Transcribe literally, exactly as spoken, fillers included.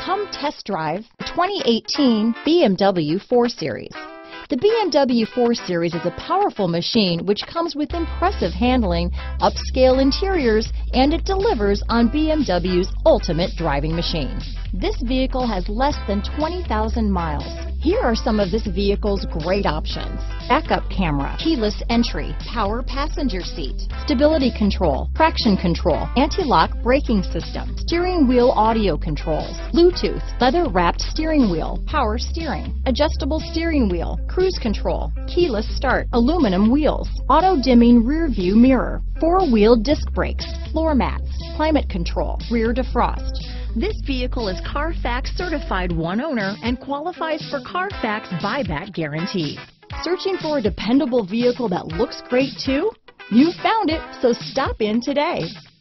Come test drive the twenty eighteen B M W four series. The B M W four series is a powerful machine which comes with impressive handling, upscale interiors, and it delivers on B M W's ultimate driving machine. This vehicle has less than twenty thousand miles. Here are some of this vehicle's great options: backup camera, keyless entry, power passenger seat, stability control, traction control, anti-lock braking system, steering wheel audio controls, Bluetooth, leather-wrapped steering wheel, power steering, adjustable steering wheel, cruise control, keyless start, aluminum wheels, auto-dimming rear view mirror, four-wheel disc brakes, floor mats, climate control, rear defrost. This vehicle is Carfax certified one owner and qualifies for Carfax buyback guarantee. Searching for a dependable vehicle that looks great too? You found it, so stop in today.